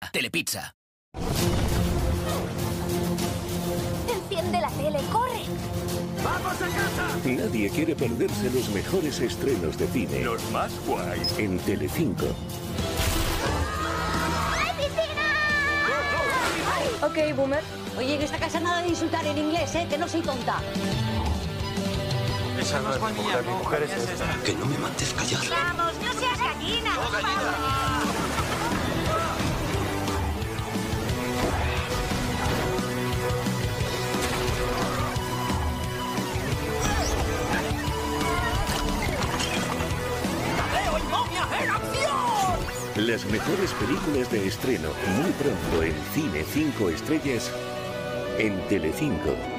Telepizza. Enciende la tele, corre. ¡Vamos a casa! Nadie quiere perderse los mejores estrenos de cine. Los más guays. En Telecinco. ¡Hay piscina! Ok, boomer. Oye, en esta casa nada de insultar en inglés, ¿eh? Que no soy tonta. Esa no es mi mujer es esta. Que no me mandes callar. Vamos, no seas gallina. ¡Oh, gallina! Las mejores películas de estreno muy pronto en Cine 5 Estrellas en Telecinco.